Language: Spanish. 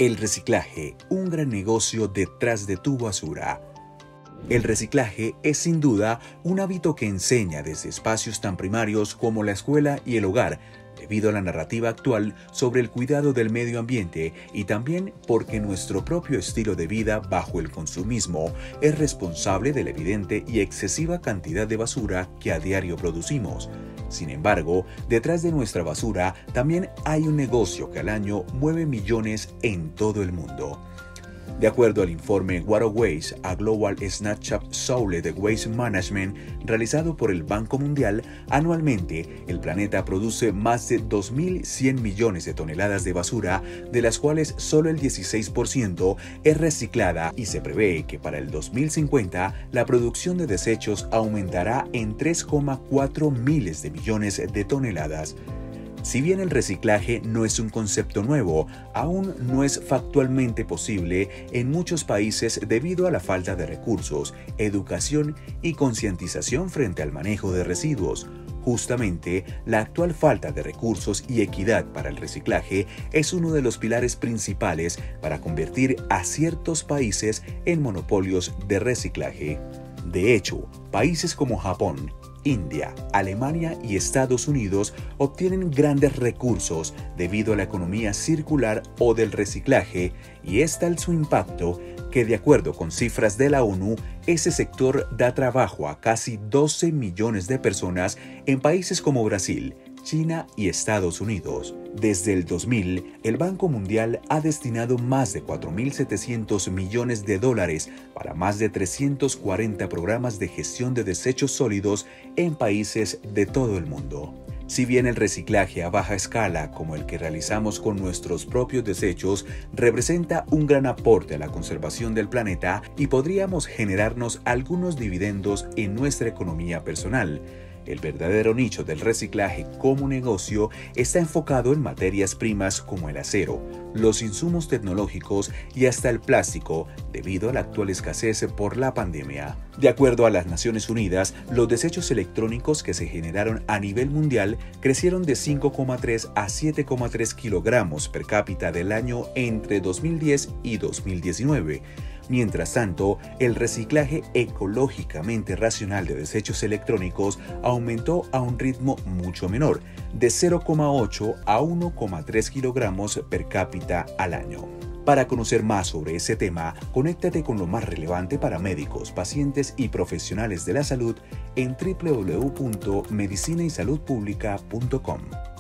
El reciclaje, un gran negocio detrás de tu basura. El reciclaje es sin duda un hábito que enseña desde espacios tan primarios como la escuela y el hogar, debido a la narrativa actual sobre el cuidado del medio ambiente y también porque nuestro propio estilo de vida bajo el consumismo es responsable de la evidente y excesiva cantidad de basura que a diario producimos. Sin embargo, detrás de nuestra basura también hay un negocio que al año mueve millones en todo el mundo. De acuerdo al informe What a Waste, a Global Snapshot Solid Waste Management realizado por el Banco Mundial, anualmente el planeta produce más de 2.100 millones de toneladas de basura, de las cuales solo el 16% es reciclada, y se prevé que para el 2050 la producción de desechos aumentará en 3,4 miles de millones de toneladas. Si bien el reciclaje no es un concepto nuevo, aún no es factualmente posible en muchos países debido a la falta de recursos, educación y concientización frente al manejo de residuos. Justamente, la actual falta de recursos y equidad para el reciclaje es uno de los pilares principales para convertir a ciertos países en monopolios de reciclaje. De hecho, países como Japón, India, Alemania y Estados Unidos obtienen grandes recursos debido a la economía circular o del reciclaje, y es tal su impacto que, de acuerdo con cifras de la ONU, ese sector da trabajo a casi 12 millones de personas en países como Brasil, China y Estados Unidos. Desde el 2000, el Banco Mundial ha destinado más de 4.700 millones de dólares para más de 340 programas de gestión de desechos sólidos en países de todo el mundo. Si bien el reciclaje a baja escala, como el que realizamos con nuestros propios desechos, representa un gran aporte a la conservación del planeta y podríamos generarnos algunos dividendos en nuestra economía personal, el verdadero nicho del reciclaje como negocio está enfocado en materias primas como el acero, los insumos tecnológicos y hasta el plástico, debido a la actual escasez por la pandemia. De acuerdo a las Naciones Unidas, los desechos electrónicos que se generaron a nivel mundial crecieron de 5,3 a 7,3 kilogramos per cápita del año entre 2010 y 2019. Mientras tanto, el reciclaje ecológicamente racional de desechos electrónicos aumentó a un ritmo mucho menor, de 0,8 a 1,3 kilogramos per cápita al año. Para conocer más sobre ese tema, conéctate con lo más relevante para médicos, pacientes y profesionales de la salud en www.medicinaysaludpublica.com.